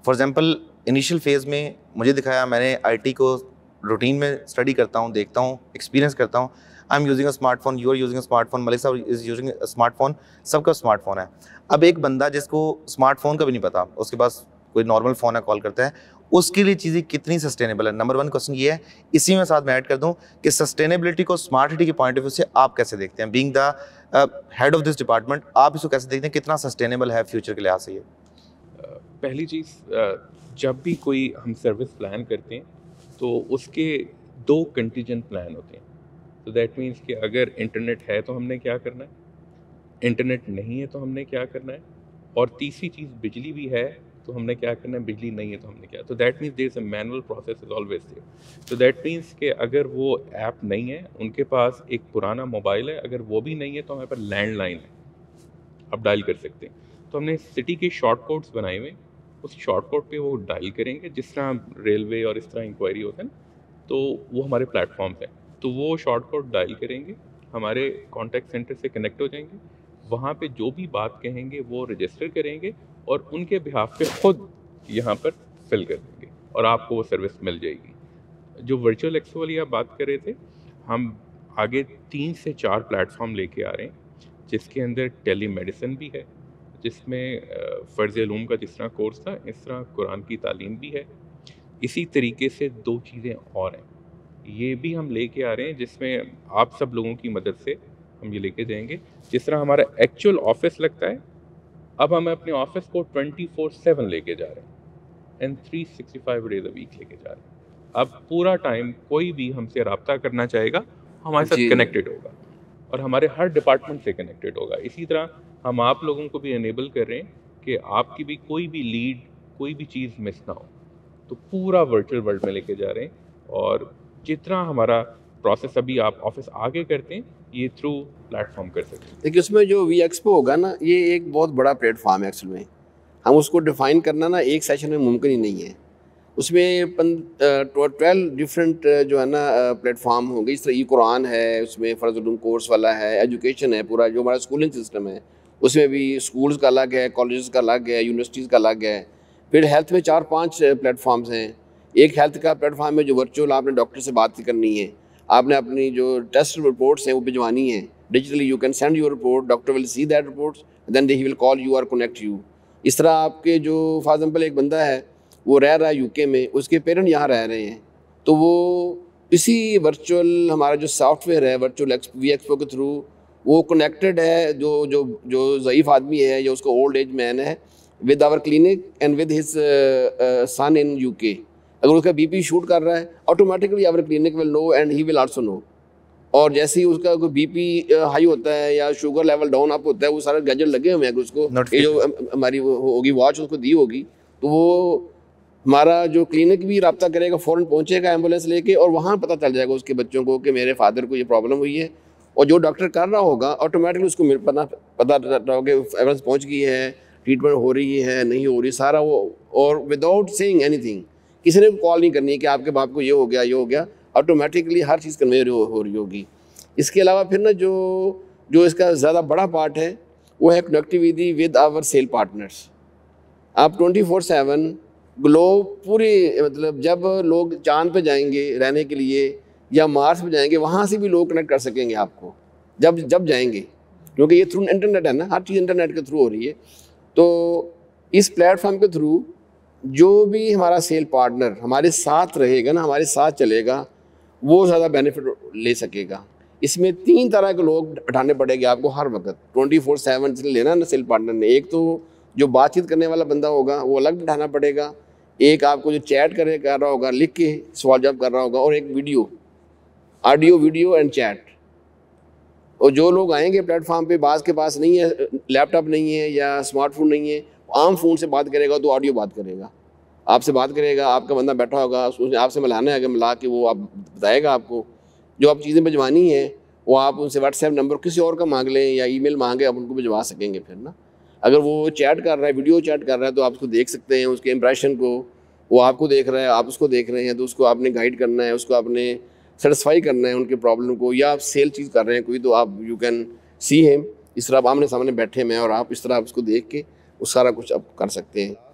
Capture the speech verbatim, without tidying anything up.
For example initial phase میں مجھے دکھایا, میں نے آئی ٹی کو روٹین میں اسٹڈی کرتا ہوں, دیکھتا ہوں, ایکسپیرینس کرتا ہوں. I am using a smartphone, you are using a smartphone, Malik صاحب is using a smartphone, سب کا اسمارٹ فون ہے. اب ایک بندہ جس کو اسمارٹ فون کا بھی نہیں پتا, اس کے پاس کوئی نارمل فون ہے, کال کرتا ہے, اس کے لیے چیزیں کتنی سسٹینیبل ہے. نمبر ون کوشچن یہ ہے. اسی میں ساتھ میں ایڈ کر دوں کہ سسٹینیبلٹی کو اسمارٹ سٹی کے پوائنٹ آف ویو سے آپ کیسے دیکھتے ہیں, being the head of this department, آپ اس کو کیسے دیکھتے ہیں, کتنا سسٹینیبل ہے فیوچر کے لحاظ سے. یہ پہلی چیز, جب بھی کوئی ہم سروس پلان کرتے ہیں تو اس کے دو کنٹیجنٹ پلان ہوتے ہیں. تو دیٹ مینس کہ اگر انٹرنیٹ ہے تو ہم نے کیا کرنا ہے, انٹرنیٹ نہیں ہے تو ہم نے کیا کرنا ہے, اور تیسری چیز بجلی بھی ہے تو ہم نے کیا کرنا ہے, بجلی نہیں ہے تو ہم نے کیا. تو that means there is a manual process is always there. تو دیٹ مینس کہ اگر وہ ایپ نہیں ہے, ان کے پاس ایک پرانا موبائل ہے, اگر وہ بھی نہیں ہے تو ہمارے پاس لینڈ لائن ہے, آپ ڈائل کر سکتے ہیں. تو ہم نے سٹی کے شارٹ کوڈس بنائے ہوئے, اس شارٹ کوڈ پہ وہ ڈائل کریں گے, جس طرح ریلوے اور اس طرح انکوائری ہوتا ہے نا, تو وہ ہمارے پلیٹ فارمس ہیں. تو وہ شارٹ کوڈ ڈائل کریں گے, ہمارے کانٹیکٹ سینٹر سے کنیکٹ ہو جائیں گے, وہاں پہ جو بھی بات کہیں گے وہ رجسٹر کریں گے اور ان کے بہاف پہ خود یہاں پر فل کر دیں گے اور آپ کو وہ سروس مل جائے گی. جو ورچوئل ایکسپو والی آپ بات کر رہے تھے, ہم آگے تین سے چار پلیٹ فارم لے کے آ رہے ہیں, جس کے اندر ٹیلی میڈیسن بھی ہے, جس میں فرض علوم کا جس طرح کورس تھا اس طرح قرآن کی تعلیم بھی ہے. اسی طریقے سے دو چیزیں اور ہیں, یہ بھی ہم لے کے آ رہے ہیں, جس میں آپ سب لوگوں کی مدد سے ہم یہ لے کے جائیں گے. جس طرح ہمارا ایکچوئل آفس لگتا ہے, اب ہم اپنے آفس کو ٹوینٹی فور سیون لے کے جا رہے ہیں, and three sixty five days a week لے کے جا رہے ہیں. اب پورا ٹائم کوئی بھی ہم سے رابطہ کرنا چاہے گا ہمارے ساتھ کنیکٹڈ ہوگا, اور ہمارے ہر ڈپارٹمنٹ سے کنیکٹڈ ہوگا. اسی طرح ہم آپ لوگوں کو بھی انیبل کر رہے ہیں کہ آپ کی بھی کوئی بھی لیڈ, کوئی بھی چیز مس نہ ہو, تو پورا ورچوئل ورلڈ میں لے کے جا رہے ہیں. اور جتنا ہمارا پروسیس ابھی آپ آفس آگے کرتے ہیں, یہ تھرو پلیٹ فارم کر سکتے ہیں. دیکھیے اس میں جو وی ایکسپو ہوگا نا, یہ ایک بہت بڑا پلیٹ فارم ہے. ایکچوئل میں ہم اس کو ڈیفائن کرنا نا ایک سیشن میں ممکن ہی نہیں ہے. اس میں ٹویلو ڈفرینٹ جو ہے نا پلیٹ فارم ہوں گے. اس طرح ای قرآن ہے, اس میں فرض علوم کورس والا ہے, ایجوکیشن ہے, پورا جو ہمارا اسکولنگ سسٹم ہے اس میں بھی اسکولز کا الگ ہے, کالجز کا الگ ہے, یونیورسٹیز کا الگ ہے. پھر ہیلتھ میں چار پانچ پلیٹ فارمز ہیں. ایک ہیلتھ کا پلیٹ فارم ہے جو ورچوئل, آپ نے ڈاکٹر سے بات کرنی ہے, آپ نے اپنی جو ٹیسٹ رپورٹس ہیں وہ بھجوانی ہیں digitally. You can send your report, doctor will see that reports, then he will call you اور کنیکٹ یو. اس طرح آپ کے جو فار ایگزامپل ایک بندہ ہے وہ رہ رہا ہے یو کے میں, اس کے پیرنٹ یہاں رہ رہے ہیں, تو وہ اسی ورچوئل ہمارا جو سافٹ ویئر ہے ورچوئل وی ایکسپو کے تھرو وہ کنیکٹڈ ہے. جو جو جو ضعیف آدمی ہے یا اس کو اولڈ ایج مین ہے, with our clinic and with his son in UK, اگر اس کا بی پی شوٹ کر رہا ہے automatically our clinic will know and he will also know. اور جیسے ہی اس کا کوئی بی پی ہائی ہوتا ہے یا شوگر لیول ڈاؤن اپ ہوتا ہے, وہ سارے گیجٹ لگے ہوئے ہیں. اگر اس کو یہ جو ہماری ہوگی واچ اس کو دی ہوگی, تو وہ ہمارا جو کلینک بھی رابطہ کرے گا, فوراً پہنچے گا ایمبولینس لے کے, اور وہاں پتہ چل جائے گا اس کے بچوں کو کہ میرے فادر کو یہ پرابلم ہوئی ہے. اور جو ڈاکٹر کر رہا ہوگا آٹومیٹکلی اس کو پتہ پتہ ہوگا کہ ایمبولینس پہنچ گئی ہے, ٹریٹمنٹ ہو رہی ہے نہیں ہو رہی, سارا وہ. اور وداؤٹ سیئنگ اینی تھنگ, کسی نے کال نہیں کرنی ہے کہ آپ کے باپ کو یہ ہو گیا یہ ہو گیا, آٹومیٹکلی ہر چیز کنوے ہو رہی ہوگی. اس کے علاوہ پھر نا جو جو اس کا زیادہ بڑا پارٹ ہے وہ ہے connectivity with our cell partners. آپ ٹوئنٹی فور سیون گلوب پوری, مطلب جب لوگ چاند پہ جائیں گے رہنے کے لیے یا مارس پہ جائیں گے, وہاں سے بھی لوگ کنیکٹ کر سکیں گے آپ کو جب جب جائیں گے, کیونکہ یہ تھرو انٹرنیٹ ہے نا, ہر چیز انٹرنیٹ کے تھرو ہو رہی ہے. تو اس پلیٹ فارم کے تھرو جو بھی ہمارا سیل پارٹنر ہمارے ساتھ رہے گا نا, ہمارے ساتھ چلے گا, وہ زیادہ بینیفٹ لے سکے گا. اس میں تین طرح کے لوگ اٹھانے پڑے گے آپ کو ہر وقت, ٹوئنٹی فور سیون سے لینا نا سیل پارٹنر نے. ایک تو جو بات چیت کرنے والا بندہ ہوگا وہ الگ اٹھانا پڑے گا, ایک آپ کو جو چیٹ کرے کر رہا ہوگا, لکھ کے سوال جواب کر رہا ہوگا, اور ایک video, audio video and chat. اور جو لوگ آئیں گے پلیٹ فارم پہ, بعض کے پاس نہیں ہے لیپ ٹاپ نہیں ہے یا اسمارٹ فون نہیں ہے, عام فون سے بات کرے گا تو آڈیو بات کرے گا, آپ سے بات کرے گا, آپ کا بندہ بیٹھا ہوگا, اس نے آپ سے ملانا ہے, اگر ملا کے وہ آپ بتائے گا آپ کو جو آپ چیزیں بھجوانی ہیں, وہ آپ ان سے واٹس ایپ نمبر کسی اور کا مانگ لیں یا ای میل مانگے, آپ ان کو بھجوا سکیں گے. پھر نا اگر وہ چیٹ کر رہا ہے, ویڈیو چیٹ کر رہا ہے, تو آپ اس کو دیکھ سکتے ہیں, اس کے امپریشن کو, وہ آپ کو دیکھ رہا ہے, آپ اس کو دیکھ رہے ہیں, تو اس کو آپ نے گائیڈ کرنا ہے, اس کو آپ نے سیٹسفائی کرنا ہے ان کے پرابلم کو, یا آپ سیل چیز کر رہے ہیں کوئی, تو آپ یو کین سی ہیم, اس طرح آپ آمنے سامنے بیٹھے میں, اور آپ اس طرح آپ اس کو دیکھ کے وہ سارا کچھ آپ کر سکتے ہیں.